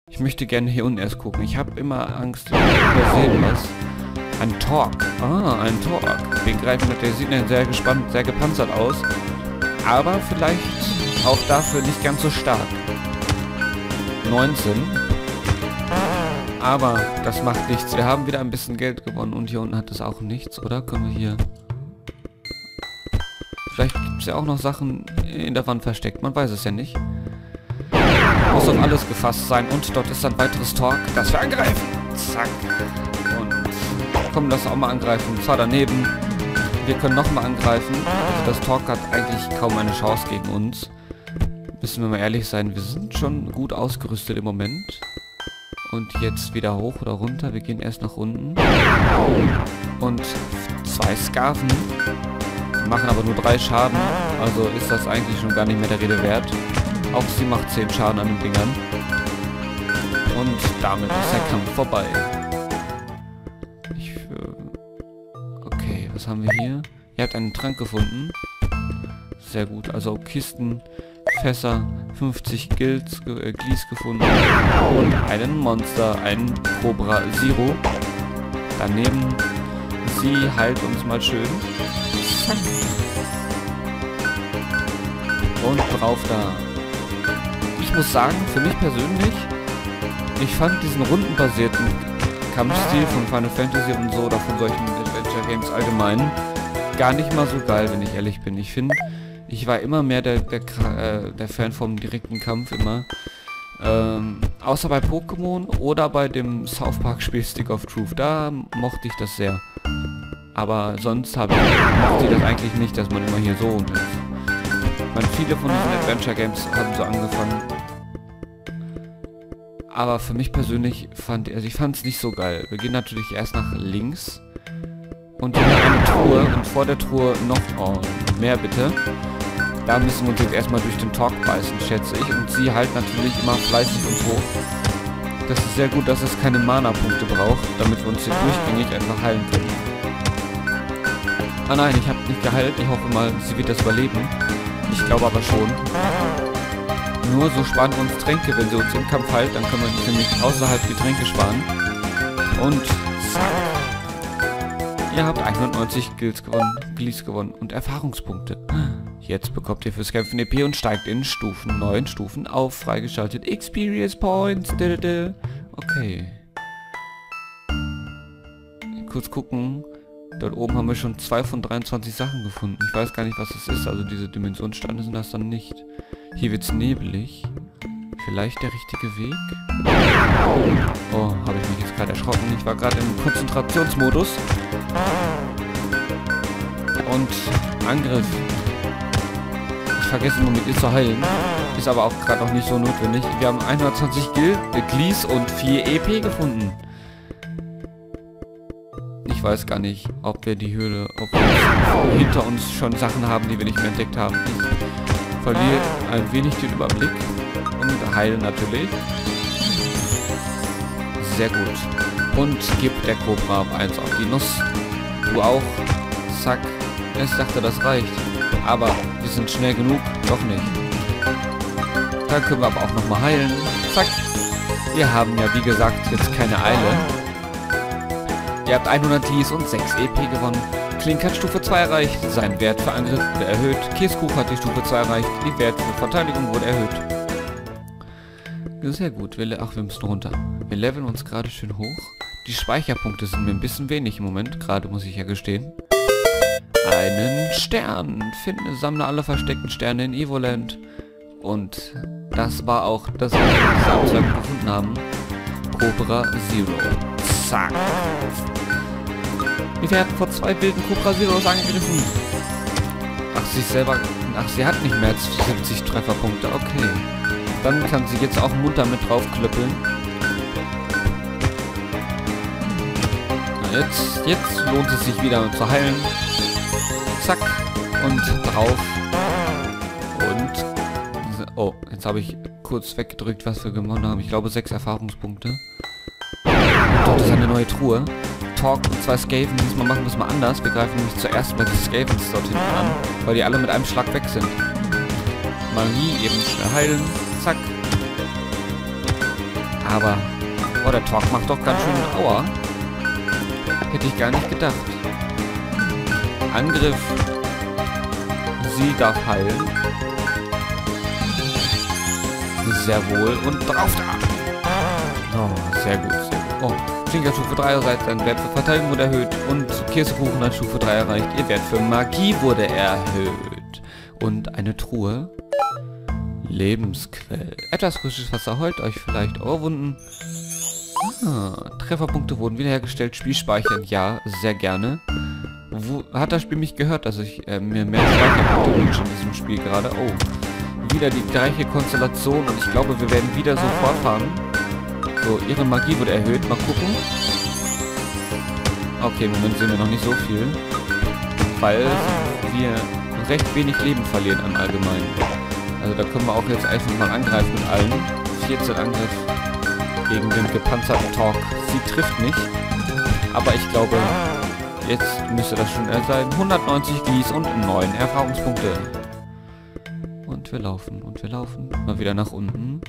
Ich möchte gerne hier unten erst gucken. Ich habe immer Angst, übersehen was. Ein Torque. Ah, ein Torque. Den greifen wir. Der sieht sehr gespannt, sehr gepanzert aus. Aber vielleicht auch dafür nicht ganz so stark. 19. Aber das macht nichts. Wir haben wieder ein bisschen Geld gewonnen und hier unten hat es auch nichts, oder? Können wir hier... Vielleicht gibt es ja auch noch Sachen in der Wand versteckt. Man weiß es ja nicht. Muss auf alles gefasst sein. Und dort ist ein weiteres Torque, das wir angreifen. Zack. Und komm, lass auch mal angreifen. Zwar daneben. Wir können nochmal angreifen. Also das Torque hat eigentlich kaum eine Chance gegen uns. Müssen wir mal ehrlich sein. Wir sind schon gut ausgerüstet im Moment. Und jetzt wieder hoch oder runter. Wir gehen erst nach unten. Und 2 Skarven. Machen aber nur 3 Schaden. Also ist das eigentlich schon gar nicht mehr der Rede wert. Auch sie macht 10 Schaden an den Dingern. Und damit ist der Kampf vorbei. Okay, was haben wir hier? Ihr habt einen Trank gefunden. Sehr gut. Also Kisten, Fässer, 50 Glies gefunden. Und einen Monster, einen Cobra Zero. Daneben, sie heilt uns mal schön. Und drauf da. Ich muss sagen, für mich persönlich, ich fand diesen rundenbasierten Kampfstil von Final Fantasy und so, oder von solchen Adventure Games allgemein, gar nicht mal so geil, wenn ich ehrlich bin. Ich finde, ich war immer mehr der Fan vom direkten Kampf immer. Außer bei Pokémon oder bei dem South Park Spiel Stick of Truth. Da mochte ich das sehr. Aber sonst mochte ich das eigentlich nicht, dass man immer hier so ist. Viele von diesen Adventure Games haben so angefangen. Aber für mich persönlich fand es nicht so geil. Wir gehen natürlich erst nach links. Und hier eine Truhe. Und vor der Truhe noch... Oh, mehr bitte. Da müssen wir uns jetzt erstmal durch den Talk beißen, schätze ich. Und sie halt natürlich immer fleißig und hoch. Das ist sehr gut, dass es keine Mana-Punkte braucht, damit wir uns hier durchgängig einfach heilen können. Ah nein, ich habe nicht geheilt. Ich hoffe mal, sie wird das überleben. Ich glaube aber schon. Nur so sparen wir uns Tränke. Wenn sie uns im Kampf heilt, dann können wir nämlich außerhalb die Tränke sparen. Und zack. Ihr habt 190 Glies gewonnen und Erfahrungspunkte. Jetzt bekommt ihr fürs Kämpfen EP und steigt in Stufen, 9 Stufen auf. Freigeschaltet Experience Points. Okay. Kurz gucken. Dort oben haben wir schon 2 von 23 Sachen gefunden. Ich weiß gar nicht, was das ist. Also diese Dimensionssteine sind das dann nicht. Hier wird es nebelig. Vielleicht der richtige Weg? Oh, habe ich mich jetzt gerade erschrocken. Ich war gerade im Konzentrationsmodus. Und Angriff. Ich vergesse nur mit ihr zu heilen. Ist aber auch gerade noch nicht so notwendig. Wir haben 120 Glies und 4 EP gefunden. Ich weiß gar nicht, ob wir die Höhle, ob wir hinter uns schon Sachen haben, die wir nicht mehr entdeckt haben. Ich verliere ein wenig den Überblick und heile natürlich. Sehr gut. Und gibt der Cobra 1 auf die Nuss. Du auch. Zack. Ich dachte, das reicht. Aber wir sind schnell genug. Doch nicht. Dann können wir aber auch nochmal heilen. Zack. Wir haben ja, wie gesagt, jetzt keine Eile. Ihr habt 100 Glies und 6 EP gewonnen. Klink hat Stufe 2 erreicht. Sein Wert für Angriff wurde erhöht. Kieskuch hat die Stufe 2 erreicht. Die Wert für Verteidigung wurde erhöht. Sehr gut. Wir müssen runter. Wir leveln uns gerade schön hoch. Die Speicherpunkte sind mir ein bisschen wenig im Moment. Gerade muss ich ja gestehen. Einen Stern. Sammle alle versteckten Sterne in Evoland. Und das war auch das, was wir diese Abzweigung gefunden haben. Cobra Zero. Zack. Wir werden vor 2 wilden Cobra Zeros angegriffen. Ach, sie hat nicht mehr als 70 Trefferpunkte. Okay. Dann kann sie jetzt auch munter mit drauf klöppeln. Na, jetzt lohnt es sich wieder zu heilen. Zack. Und drauf. Und... Oh, jetzt habe ich kurz weggedrückt, was wir gewonnen haben. Ich glaube 6 Erfahrungspunkte. Und dort ist eine neue Truhe. Talk und 2 Skaven. Diesmal machen wir es mal anders. Wir greifen nämlich zuerst mal die Skavens dort hinten an, weil die alle mit einem Schlag weg sind. Magie eben schnell heilen. Zack. Aber, oh, der Talk macht doch ganz schön Aua. Hätte ich gar nicht gedacht. Angriff. Sie darf heilen. Sehr wohl. Und drauf da. Oh, sehr gut, sehr gut. Oh, Schlinker Stufe 3 erreicht, sein Wert für Verteidigung wurde erhöht. Und Käsekuchen hat Stufe 3 erreicht. Ihr Wert für Magie wurde erhöht. Und eine Truhe. Lebensquell. Etwas frisches Wasser heult euch vielleicht Ohrwunden. Trefferpunkte wurden wiederhergestellt. Spiel speichern. Ja, sehr gerne. Wo hat das Spiel mich gehört, dass ich mir mehr Speicherpunkte wünsche in diesem Spiel gerade? Oh, wieder die gleiche Konstellation und ich glaube, wir werden wieder so fortfahren. So, ihre Magie wurde erhöht. Mal gucken. Okay, im Moment sehen wir noch nicht so viel. Weil wir recht wenig Leben verlieren im Allgemeinen. Also da können wir auch jetzt einfach mal angreifen mit allen. 14 Angriff gegen den gepanzerten Talk. Sie trifft nicht. Aber ich glaube, jetzt müsste das schon sein. 190 Glies und 9 Erfahrungspunkte. Und wir laufen und wir laufen. Mal wieder nach unten.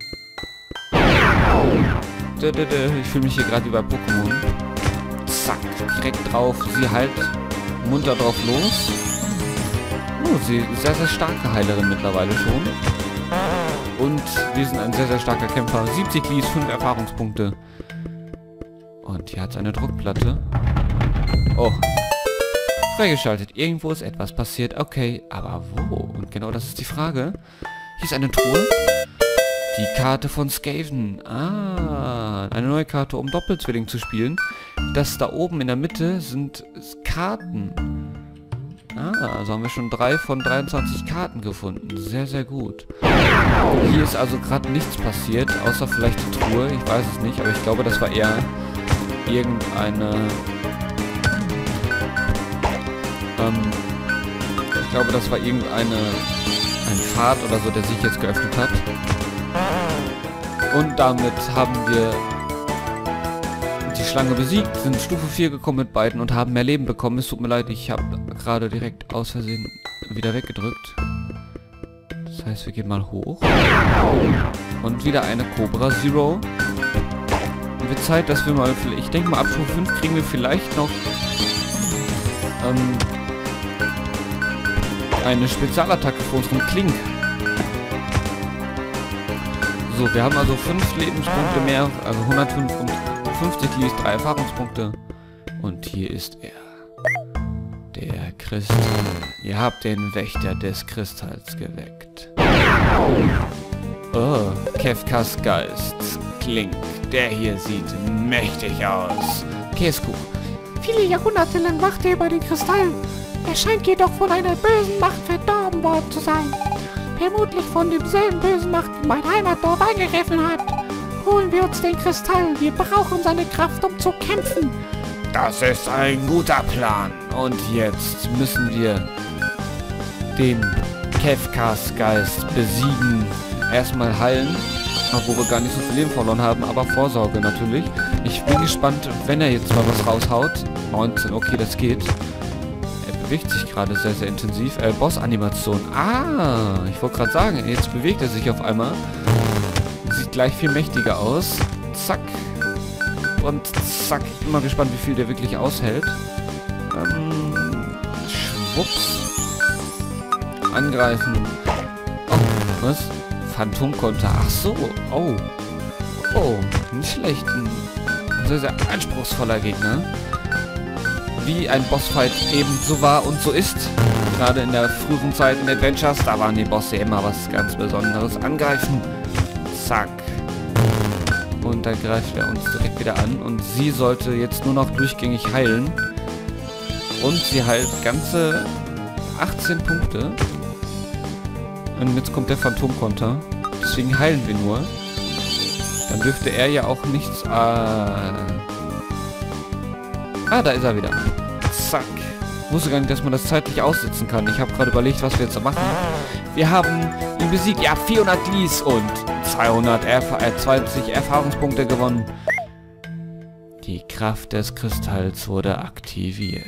Ich fühle mich hier gerade wie bei Pokémon. Zack, direkt drauf. Sie halt munter drauf los. Oh, sie ist sehr, sehr starke Heilerin mittlerweile schon. Und wir sind ein sehr, sehr starker Kämpfer. 70 Glies, 5 Erfahrungspunkte. Und hier hat es eine Druckplatte. Oh. Freigeschaltet. Irgendwo ist etwas passiert. Okay, aber wo? Und genau das ist die Frage. Hier ist eine Truhe. Die Karte von Skaven. Ah, eine neue Karte, um Doppelzwilling zu spielen. Das da oben in der Mitte sind Karten. Ah, also haben wir schon 3 von 23 Karten gefunden. Sehr, sehr gut. Hier ist also gerade nichts passiert, außer vielleicht die Truhe. Ich weiß es nicht, aber ich glaube, das war eher irgendeine... ich glaube, das war ein Pfad oder so, der sich jetzt geöffnet hat. Und damit haben wir die Schlange besiegt, sind Stufe 4 gekommen mit beiden und haben mehr Leben bekommen. Es tut mir leid, ich habe gerade direkt aus Versehen wieder weggedrückt. Das heißt, wir gehen mal hoch. Und wieder eine Cobra Zero. Und wird Zeit, dass wir mal, ich denke mal ab Stufe 5 kriegen wir vielleicht noch eine Spezialattacke für unseren Klink. So, wir haben also 5 Lebenspunkte mehr, also 155 Glies, 3 Erfahrungspunkte. Und hier ist er. Der Kristall. Ihr habt den Wächter des Kristalls geweckt. Oh, Kefkas Geist. Klink. Der hier sieht mächtig aus. Käsekuchen. Viele Jahrhunderte lang wachte er über den Kristall. Er scheint jedoch von einer bösen Macht verdorben worden zu sein. Vermutlich von demselben bösen Macht, die mein Heimatdorf angegriffen hat. Holen wir uns den Kristall. Wir brauchen seine Kraft, um zu kämpfen. Das ist ein guter Plan. Und jetzt müssen wir den Kefkas Geist besiegen. Erstmal heilen, obwohl wir gar nicht so viel Leben verloren haben, aber Vorsorge natürlich. Ich bin gespannt, wenn er jetzt mal was raushaut. 19, okay, das geht. Bewegt sich gerade sehr, sehr intensiv. Boss-Animation. Ah, ich wollte gerade sagen, jetzt bewegt er sich auf einmal. Sieht gleich viel mächtiger aus. Zack. Und zack. Ich bin mal gespannt, wie viel der wirklich aushält. Schwupps. Angreifen. Oh, was? Phantomkonter. Ach so. Oh. Oh, nicht schlecht. Ein sehr, sehr anspruchsvoller Gegner. Wie ein Bossfight eben so war und so ist. Gerade in der früheren Zeit in Adventures, da waren die Bosse immer was ganz Besonderes. Angreifen. Zack. Und dann greift er uns direkt wieder an. Und sie sollte jetzt nur noch durchgängig heilen. Und sie heilt ganze 18 Punkte. Und jetzt kommt der Phantomkonter. Deswegen heilen wir nur. Dann dürfte er ja auch nichts... da ist er wieder. Zack. Ich wusste gar nicht, dass man das zeitlich aussitzen kann. Ich habe gerade überlegt, was wir jetzt machen. Wir haben ihn besiegt. Ja, 400 Glies und 20 Erfahrungspunkte gewonnen. Die Kraft des Kristalls wurde aktiviert.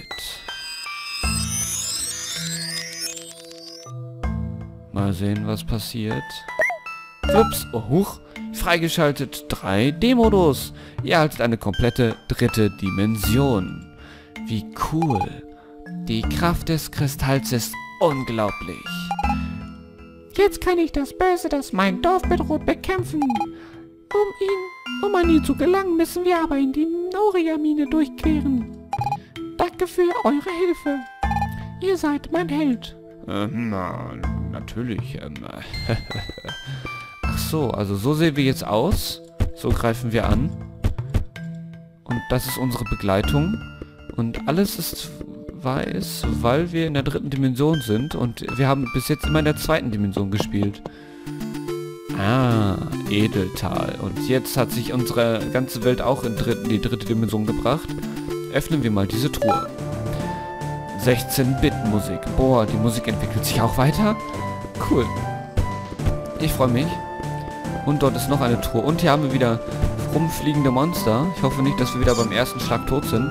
Mal sehen, was passiert. Flups. Oh, huch. Freigeschaltet 3D-Modus. Ihr erhaltet eine komplette dritte Dimension. Wie cool. Die Kraft des Kristalls ist unglaublich. Jetzt kann ich das Böse, das mein Dorf bedroht, bekämpfen. Um an ihn zu gelangen, müssen wir aber in die Noria-Mine durchqueren. Danke für eure Hilfe. Ihr seid mein Held. Na, natürlich. Ach so, also so sehen wir jetzt aus. So greifen wir an. Und das ist unsere Begleitung. Und alles ist weiß, weil wir in der dritten Dimension sind. Und wir haben bis jetzt immer in der zweiten Dimension gespielt. Ah, Edeltal. Und jetzt hat sich unsere ganze Welt auch in die dritte Dimension gebracht. Öffnen wir mal diese Truhe. 16-Bit-Musik. Boah, die Musik entwickelt sich auch weiter. Cool. Ich freue mich. Und dort ist noch eine Truhe. Und hier haben wir wieder rumfliegende Monster. Ich hoffe nicht, dass wir wieder beim ersten Schlag tot sind.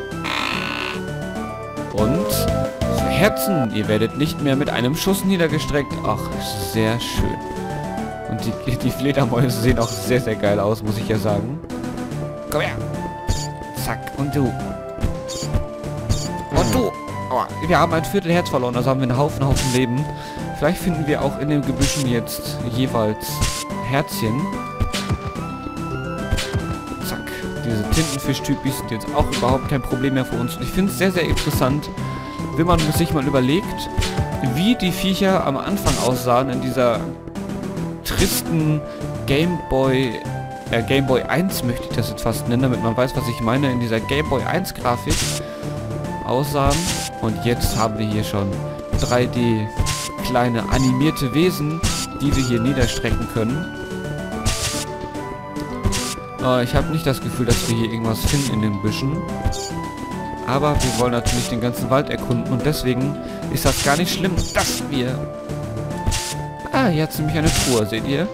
Und Herzen. Ihr werdet nicht mehr mit einem Schuss niedergestreckt. Ach, sehr schön. Und die Fledermäuse sehen auch sehr, sehr geil aus, muss ich ja sagen. Komm her. Zack. Und du. Und du. Oh, wir haben ein Viertel Herz verloren, also haben wir einen Haufen Leben. Vielleicht finden wir auch in den Gebüschen jetzt jeweils Herzchen. Zack. Diese Tintenfisch-Typis sind jetzt auch überhaupt kein Problem mehr für uns. Und ich finde es sehr, sehr interessant, wenn man sich mal überlegt, wie die Viecher am Anfang aussahen in dieser tristen Game Boy 1 möchte ich das jetzt fast nennen, damit man weiß, was ich meine, in dieser Game Boy 1 Grafik aussahen. Und jetzt haben wir hier schon 3D kleine animierte Wesen, die wir hier niederstrecken können. Ich habe nicht das Gefühl, dass wir hier irgendwas finden in den Büschen. Aber wir wollen natürlich den ganzen Wald erkunden und deswegen ist das gar nicht schlimm, dass wir... Ah, hier hat es nämlich eine Truhe, seht ihr?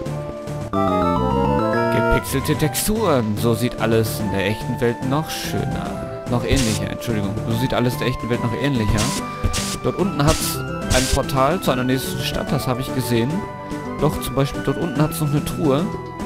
Gepixelte Texturen. So sieht alles in der echten Welt noch schöner. Noch ähnlicher, Entschuldigung. So sieht alles der echten Welt noch ähnlicher. Dort unten hat es ein Portal zu einer nächsten Stadt, das habe ich gesehen. Doch, zum Beispiel dort unten hat es noch eine Truhe.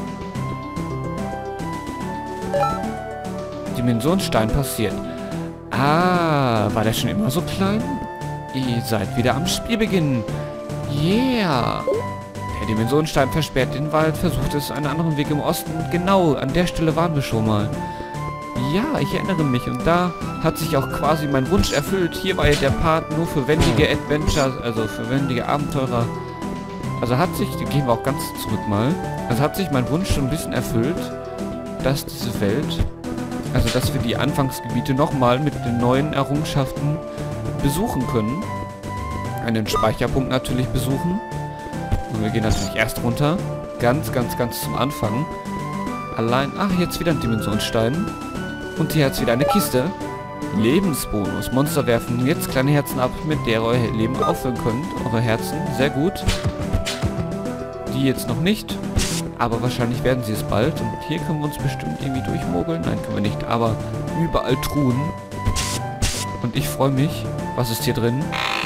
Dimensionsstein passiert. Ah, war der schon immer so klein? Ihr seid wieder am Spielbeginn. Yeah! Der Dimensionsstein versperrt den Wald, versucht es einen anderen Weg im Osten. Genau, an der Stelle waren wir schon mal. Ja, ich erinnere mich. Und da hat sich auch quasi mein Wunsch erfüllt. Hier war ja der Part nur für wendige Adventures, also für wendige Abenteurer. Also hat sich, da gehen wir auch ganz zurück mal. Also hat sich mein Wunsch schon ein bisschen erfüllt, dass diese Welt, also dass wir die Anfangsgebiete nochmal mit den neuen Errungenschaften besuchen können. Einen Speicherpunkt natürlich besuchen. Und wir gehen natürlich erst runter. Ganz zum Anfang. Allein... Ach, jetzt wieder ein Dimensionsstein. Und hier hat es wieder eine Kiste. Lebensbonus. Monster werfen jetzt kleine Herzen ab, mit der ihr euer Leben auffüllen könnt. Eure Herzen. Sehr gut. Die jetzt noch nicht. Aber wahrscheinlich werden sie es bald. Und hier können wir uns bestimmt irgendwie durchmogeln. Nein, können wir nicht. Aber überall Truhen. Und ich freue mich. Was ist hier drin?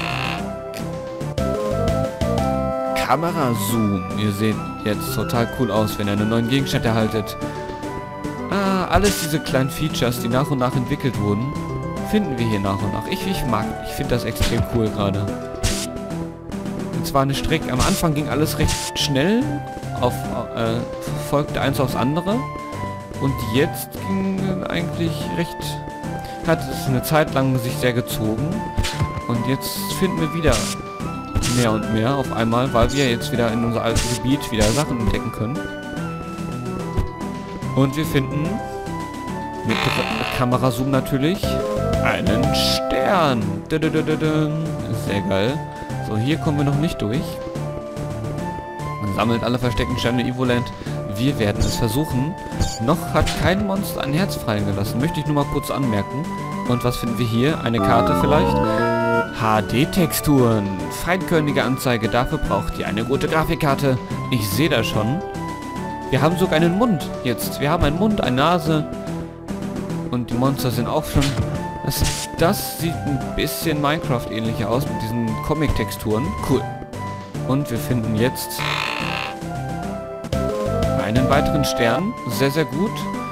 Kamera-Zoom. Ihr seht jetzt total cool aus, wenn ihr einen neuen Gegenstand erhaltet. Ah, alles diese kleinen Features, die nach und nach entwickelt wurden, finden wir hier nach und nach. Ich finde das extrem cool gerade. Und zwar eine Strecke. Am Anfang ging alles recht schnell, folgte eins aufs andere. Und jetzt ging eigentlich recht... hat es eine Zeit lang sich sehr gezogen. Und jetzt finden wir wieder mehr und mehr auf einmal, weil wir jetzt wieder in unser altes Gebiet wieder Sachen entdecken können. Und wir finden mit Kamerazoom natürlich einen Stern. Sehr geil. So, hier kommen wir noch nicht durch. Sammelt alle versteckten Sterne Evoland. Wir werden es versuchen. Noch hat kein Monster ein Herz freigelassen. Möchte ich nur mal kurz anmerken. Und was finden wir hier? Eine Karte vielleicht? HD-Texturen. Feinkörnige Anzeige. Dafür braucht ihr eine gute Grafikkarte. Ich sehe das schon. Wir haben sogar einen Mund jetzt. Wir haben einen Mund, eine Nase. Und die Monster sind auch schon... Das sieht ein bisschen Minecraft-ähnlicher aus mit diesen Comic-Texturen. Cool. Und wir finden jetzt einen weiteren Stern. Sehr, sehr gut.